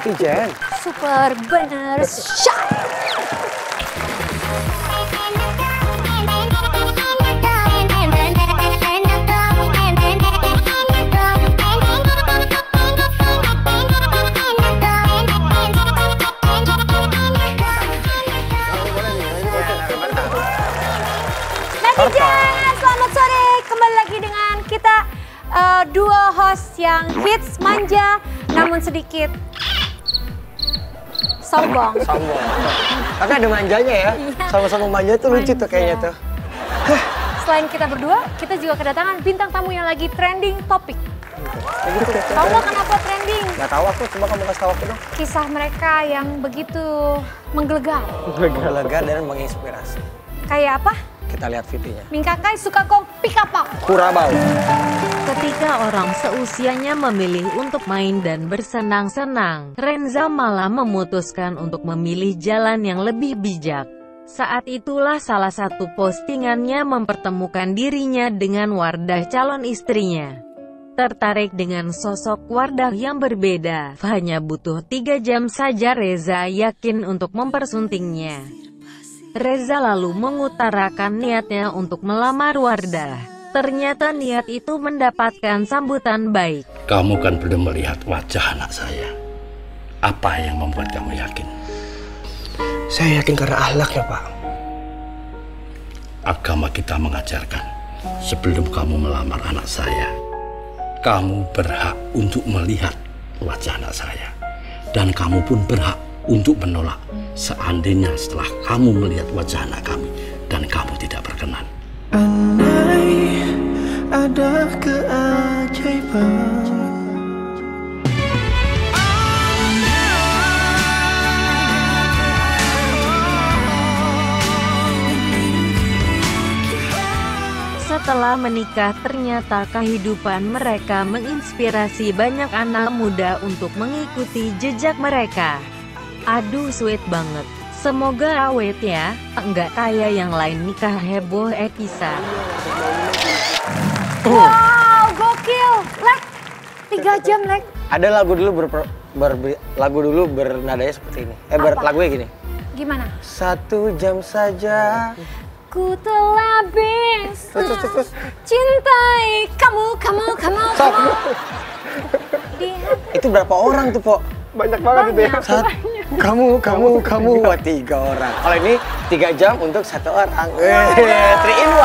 Jen. Super bener shine. Netizen, selamat sore. Kembali lagi dengan kita dua host yang hits, manja, namun sedikit sombong. Sombong. Tapi ada manjanya ya. Sama-sama manja tuh lucu tuh kayaknya tuh. Selain kita berdua, kita juga kedatangan bintang tamu yang lagi trending topik. Tahu nggak kenapa trending? Nggak tahu aku, coba kamu kasih tahu aku dong. Kisah mereka yang begitu menggelegar. Menggelegar dan menginspirasi. Kayak apa? Kita lihat videonya. Mingkakai suka kong pikapau. Kurabau. Ketika orang seusianya memilih untuk main dan bersenang-senang, Renza malah memutuskan untuk memilih jalan yang lebih bijak. Saat itulah salah satu postingannya mempertemukan dirinya dengan Wardah calon istrinya. Tertarik dengan sosok Wardah yang berbeda, hanya butuh 3 jam saja Reza yakin untuk mempersuntingnya. Reza lalu mengutarakan niatnya untuk melamar Wardah. Ternyata niat itu mendapatkan sambutan baik. Kamu kan belum melihat wajah anak saya. Apa yang membuat kamu yakin? Saya yakin karena akhlaknya, Pak. Agama kita mengajarkan, sebelum kamu melamar anak saya, kamu berhak untuk melihat wajah anak saya. Dan kamu pun berhak untuk menolak seandainya setelah kamu melihat wajah anak kami dan kamu tidak berkenan. Andai ada keajaiban, Setelah menikah, ternyata kehidupan mereka menginspirasi banyak anak muda untuk mengikuti jejak mereka. Aduh, sweet banget. Semoga awet ya, enggak kayak yang lain nikah heboh kisah. Wow, gokil. Lek, 3 jam, Lek. Ada lagu dulu lagu dulu bernadanya seperti ini. Lagunya gini. Gimana? 1 jam saja. Ku telah bisa Terus. cintai kamu. Stop. Itu berapa orang tuh, Po? Banyak banget itu ya. Kamu, wah 3 orang. Kalau ini 3 jam untuk 1 orang. 3 in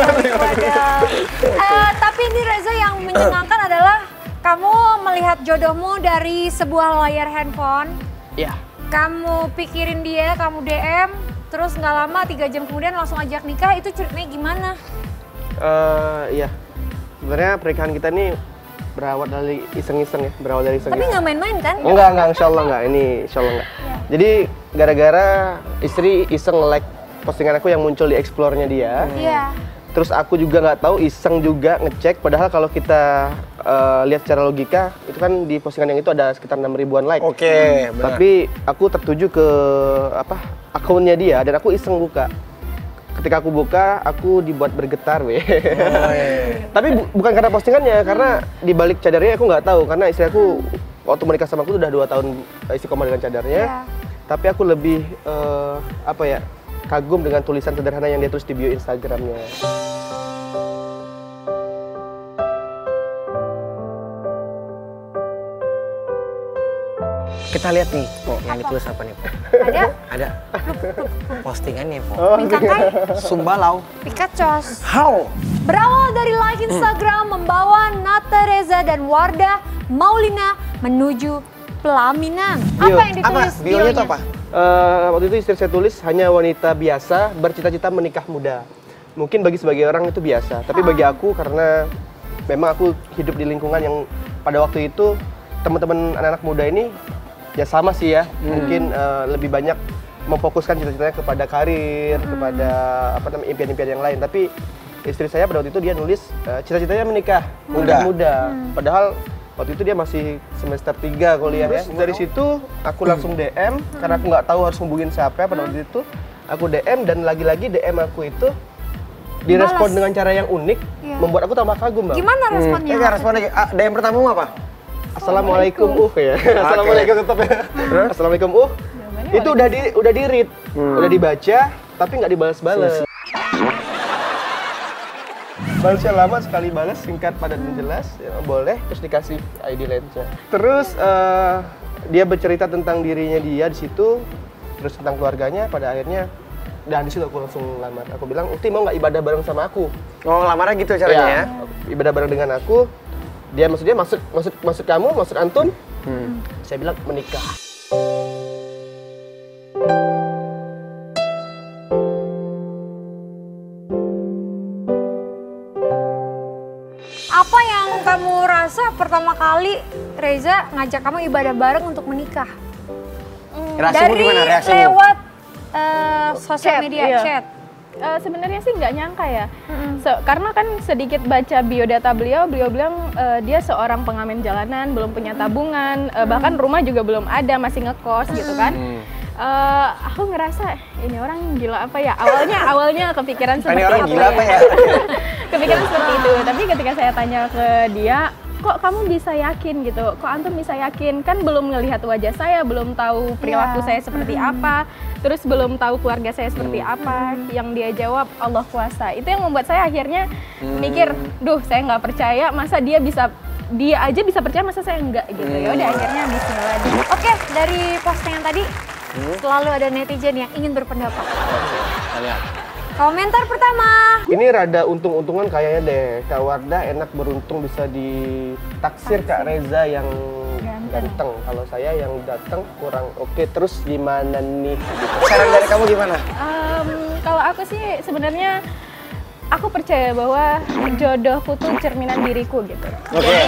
1. Tapi ini Reza yang menyenangkan adalah kamu melihat jodohmu dari sebuah layar handphone. Iya. Kamu pikirin dia, kamu DM, terus nggak lama 3 jam kemudian langsung ajak nikah. Itu ceritanya gimana? Iya. Sebenarnya pernikahan kita ini berawal dari iseng-iseng ya, Tapi nggak main-main kan? Enggak, insya Allah enggak. Ini insya Allah enggak. Ya. Jadi gara-gara istri iseng like postingan aku yang muncul di explore-nya dia. Iya. Terus aku juga nggak tahu, iseng juga ngecek. Padahal kalau kita lihat secara logika, itu kan di postingan yang itu ada sekitar 6 ribuan like. Oke, benar. Tapi aku tertuju ke akunnya dia dan aku iseng buka. Ketika aku buka, aku dibuat bergetar, weh. Tapi bukan karena postingannya, karena di balik cadarnya aku nggak tahu. Karena istri aku waktu menikah sama aku udah 2 tahun istiqomah dengan cadarnya. Iya. Tapi aku lebih kagum dengan tulisan sederhana yang dia tulis di bio Instagramnya. Kita lihat nih, Po, yang ditulis apa nih, Po? Ada postingannya, Po. Mingkakai Sumbalau. Pikacos. How? Berawal dari live Instagram membawa Nata Reza dan Wardah Maulina menuju pelaminan. Apa yang ditulis Bionya itu apa? Waktu itu istri saya tulis, hanya wanita biasa bercita-cita menikah muda. Mungkin bagi sebagian orang itu biasa, tapi bagi aku karena memang aku hidup di lingkungan yang pada waktu itu teman-teman anak-anak muda ini ya sama sih ya, mungkin lebih banyak memfokuskan cita-citanya kepada karir, kepada impian-impian yang lain. Tapi istri saya pada waktu itu dia nulis cita-citanya menikah muda. Padahal waktu itu dia masih semester 3 kuliah ya. Dari situ aku langsung DM karena aku nggak tahu harus hubungin siapa pada waktu itu. Aku DM dan lagi-lagi DM aku itu direspon dengan cara yang unik, membuat aku tambah kagum, Bang. Gimana responnya? Responnya DM pertamamu apa? Assalamualaikum ya. Assalamualaikum tetap ya. Assalamualaikum Itu udah di-read, udah dibaca, tapi nggak dibalas-balas. Balasnya lama, sekali balas singkat padat dan jelas, ya, boleh, terus dikasih ID lainnya. Terus dia bercerita tentang dirinya dia di situ, terus tentang keluarganya. Pada akhirnya, dan di situ aku langsung lamar. Aku bilang, Ukti mau nggak ibadah bareng sama aku? Oh, lamarnya gitu caranya ya? Ibadah bareng dengan aku. Dia maksud kamu, maksud antum? Saya bilang menikah. Apa yang kamu rasa pertama kali Reza ngajak kamu ibadah bareng untuk menikah? Reaksimu gimana? Reaksimu? Lewat sosial media, iya. chat. Sebenarnya sih nggak nyangka ya, karena kan sedikit baca biodata beliau bilang dia seorang pengamen jalanan, belum punya tabungan, bahkan rumah juga belum ada, masih ngekos gitu kan. Aku ngerasa ini orang gila apa ya, awalnya kepikiran seperti ini orang itu gila apa ya? Kepikiran seperti itu, tapi ketika saya tanya ke dia, kok kamu bisa yakin gitu, kok antum bisa yakin, kan belum ngelihat wajah saya, belum tahu perilaku saya seperti apa, terus belum tahu keluarga saya seperti apa. Yang dia jawab, Allah kuasa. Itu yang membuat saya akhirnya mikir, duh saya nggak percaya, masa dia aja bisa percaya, masa saya enggak gitu. Ya udah akhirnya bismillah. Oke, dari postingan tadi selalu ada netizen yang ingin berpendapat. Komentar pertama. Ini rada untung-untungan kayaknya deh. Kak Wardah enak beruntung bisa ditaksir Kak Reza yang ganteng. Kalau saya yang datang kurang oke. Terus gimana nih? Gitu. Saran dari kamu gimana? Kalau aku sih sebenarnya aku percaya bahwa jodohku tuh cerminan diriku gitu. Jadi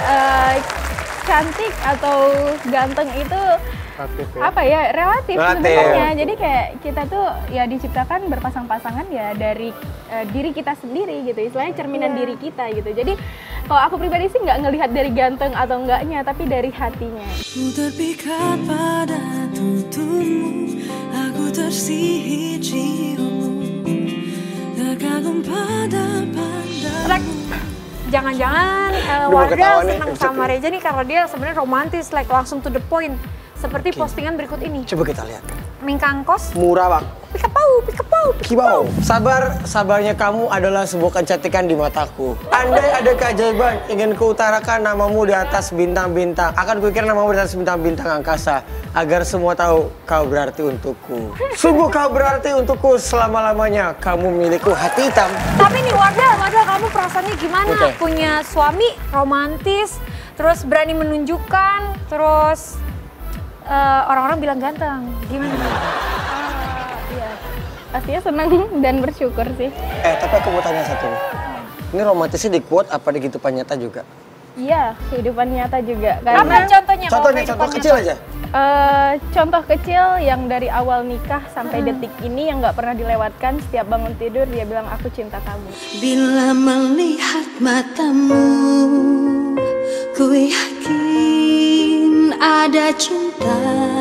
cantik atau ganteng itu Relatif, ya? apa ya, relatif sebenarnya. Jadi kayak kita tuh ya diciptakan berpasang-pasangan ya dari diri kita sendiri gitu, istilahnya cerminan diri kita gitu. Jadi kalau aku pribadi sih nggak ngelihat dari ganteng atau enggaknya, tapi dari hatinya. Ku terpikat pada tuntunmu, aku tersihir ciummu, terkagum pada pandangmu. Jangan-jangan Wardah senang sama Reza nih karena dia sebenarnya romantis, like langsung to the point. Seperti postingan berikut ini. Coba kita lihat. Mingkangkos. Murah bang. Pikapau. Kibau. Sabarnya kamu adalah sebuah kecantikan di mataku. Andai ada keajaiban ingin kuutarakan namamu di atas bintang-bintang, akan kukira namamu di atas bintang-bintang angkasa, agar semua tahu kau berarti untukku. Sungguh kau berarti untukku selama-lamanya. Kamu milikku hati hitam. Tapi nih Wardah kamu perasaannya gimana? Oke. Punya suami romantis, terus berani menunjukkan, terus orang-orang bilang ganteng. Gimana? Iya, pastinya senang dan bersyukur sih. Tapi aku mau tanya satu nih. Ini romantisnya di quote apa di kehidupan nyata juga? Iya, kehidupan nyata juga. Apa contohnya? Contoh kecil aja. Contoh kecil yang dari awal nikah sampai detik ini yang nggak pernah dilewatkan. Setiap bangun tidur dia bilang aku cinta kamu. Bila melihat matamu, ku yakin ada cinta,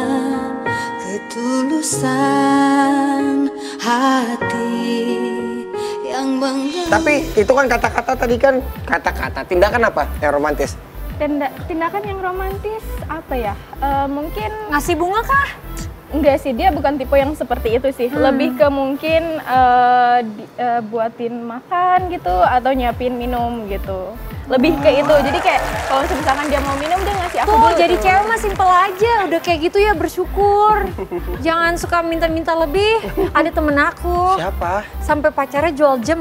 ketulusan hati yang bangga. Tapi itu kan kata-kata tadi kan kata-kata. Tindakan apa yang romantis? Tindakan yang romantis apa ya? Mungkin Ngasih bunga kah? enggak sih, dia bukan tipe yang seperti itu sih. Lebih ke mungkin buatin makan gitu atau nyiapin minum gitu. Lebih ke itu. Jadi kayak kalau misalkan dia mau minum dia ngasih aku Tuh, dulu. jadi tuh. cewek mah simpel aja. Udah kayak gitu ya bersyukur. Jangan suka minta-minta lebih. Ada temen aku. Siapa? Sampai pacarnya jual jam.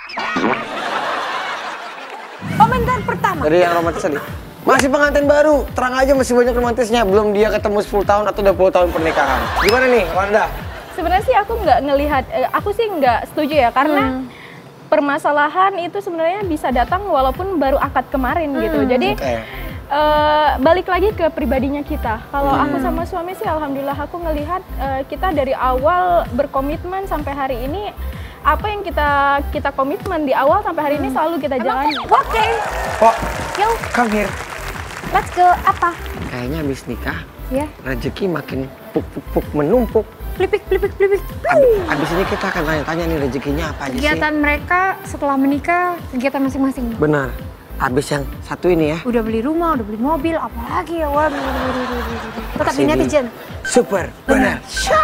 Komentar pertama. Dari yang romantis tadi. Masih pengantin baru, terang aja masih banyak romantisnya. Belum dia ketemu 10 tahun atau 20 tahun pernikahan. Gimana nih, Wardah? Sebenarnya sih aku nggak ngelihat, aku sih nggak setuju ya karena permasalahan itu sebenarnya bisa datang walaupun baru akad kemarin gitu. Jadi balik lagi ke pribadinya kita. Kalau aku sama suami sih alhamdulillah aku ngelihat kita dari awal berkomitmen sampai hari ini, apa yang kita komitmen di awal sampai hari ini selalu kita jalani. Oke. Kok? Yo, Come here. let's go. Apa? Kayaknya habis nikah, Ya. rezeki makin puk menumpuk. Plipik. Abis ini kita akan tanya-tanya nih rezekinya apa aja sih? Kegiatan mereka setelah menikah, kegiatan masing-masing. Benar. habis yang satu ini ya. Udah beli rumah, udah beli mobil, apalagi ya? Wah, tetap di netizen. Super, benar.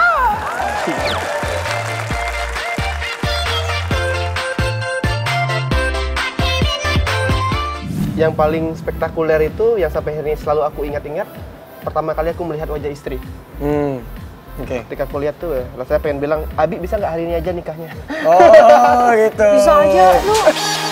Yang paling spektakuler itu yang sampai hari ini selalu aku ingat-ingat, pertama kali aku melihat wajah istri. Oke. Ketika aku lihat tuh, rasanya pengen bilang, Abi bisa nggak hari ini aja nikahnya? Oh gitu. Bisa aja lu.